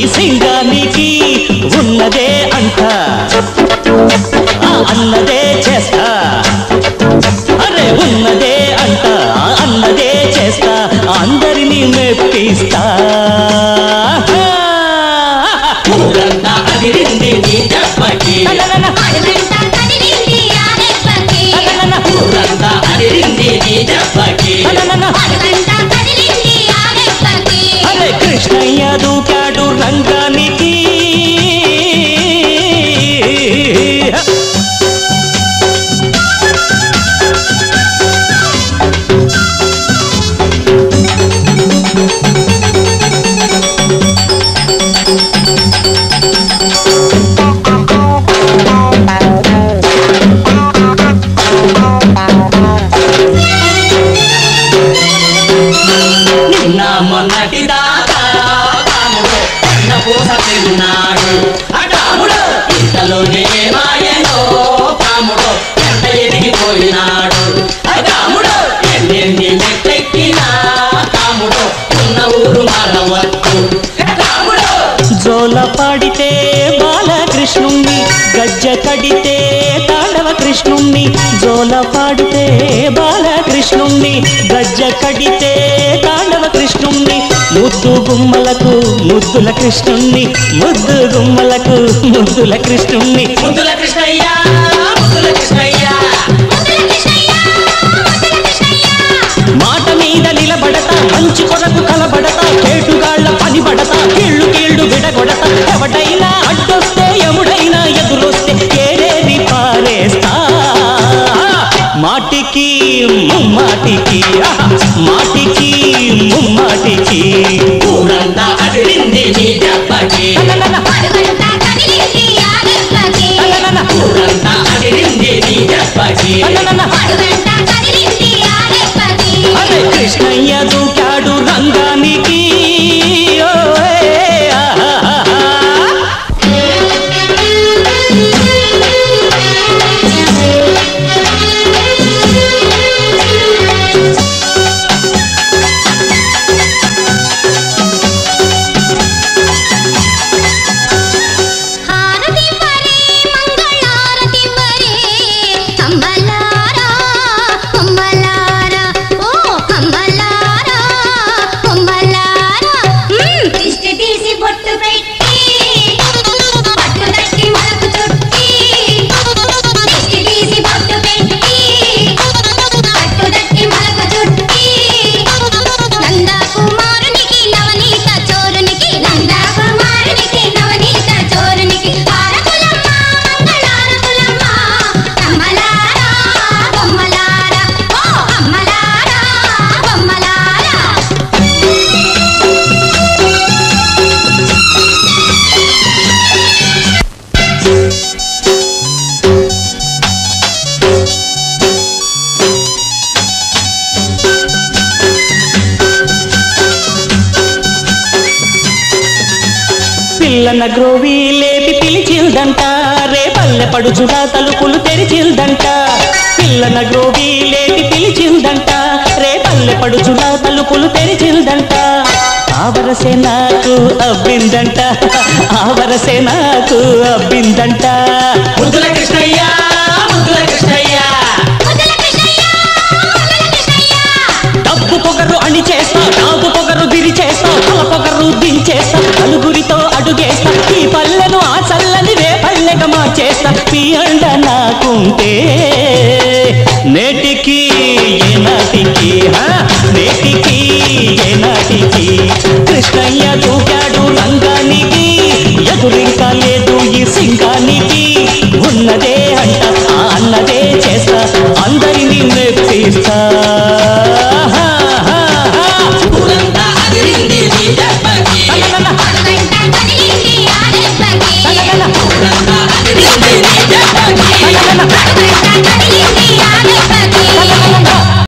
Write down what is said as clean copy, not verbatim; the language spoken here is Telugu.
సింగానికి ఉన్నదే అంట అన్నదే చేస్తా అరే ఉన్నదే అంట అన్నదే చేస్తా అందరినీ మెప్పిస్తా ఊరంతా అదిరింది నీ దెబ్బకి ఊరంతా అదిరింది నీ దెబ్బకి అరే కృష్ణయ్య దూకాడు రంగానికి మొన్నటిదాకా రాముడు అన్న పూస తిన్నాడు అటాముడు ఇంతలోనే మాయలో రాముడు ఎంత ఎదిగిపోయినాడు రాముడు ఎన్ని మెట్టెక్కినా రాముడు ఉన్న ఊరు మారవచ్చు రాముడు జోల పాడితే బాలకృష్ణుణ్ణి గజ్జ కడితే తాండవ కృష్ణుణ్ణి జోల పాడితే బాలకృష్ణుణ్ణి గజ్జ కడితే తాండవ కృష్ణుణ్ణి ముద్దు గుమ్మలకు ముద్దుల కృష్ణుణ్ణి ముద్దు గుమ్మలకు ముద్దుల కృష్ణుణ్ణి ముద్దుల కృష్ణయ్య ముద్దుల కృష్ణయ్య మాట మీద నిలబడతా మంచి కొరకు కలబడతా కేటుగాళ్ల పని పడతా కీళ్లు కీళ్లు విడగొడతా ఎవడైనా అడ్డొస్తే ఎముడైనా ఎదురొస్తే ఏరేది పారేస్తా మాటికి ముమ్మాటికి మాటికి ముమ్మాటికి ఊరంతా అదిరింది నీ దెబ్బకి ఊరంతా అదిరింది నీ దెబ్బకి అరే కృష్ణయ్య దూకాడు రంగానికి పిల్లన గ్రోవి లేపి పిలిచిల్దంట రే పల్లె పడుచుగా తలుపులు తెరిచిల్దంట పిల్లన గ్రోవి లేపి పిలిచిల్దంట రే పల్లె పడుచుగా తలుపులు తెరిచిల్దంట ఆవరసే నాకు అబ్బిందంట ఆవరసే నాకు అబ్బిందంట ముద్దుల కృష్ణయ్య ముద్దుల కృష్ణయ్య డబ్బు పొగరు అని చేస్తా నాకు పొగరు దిరి చేస్తా తల పొగరు దించేస్తా నలుగురితో అడుగేస్తా ఈ పల్లెను ఆ చల్లని రే పల్లెగా మార్చేస్తా పీ అండ నాకుంటే నేటికి ఏనాటికి నేటికి ఏనాటికి కృష్ణయ్య దూకాడు రంగానికి ఎదురింకా లేదు ఈ సింగానికి ఉన్నదే అంట అన్నదే చేస్తా అందరినీ మెప్పిస్తా ఊరంతా అదిరింది నీ దెబ్బకి ఊరంతా అదిరింది నీ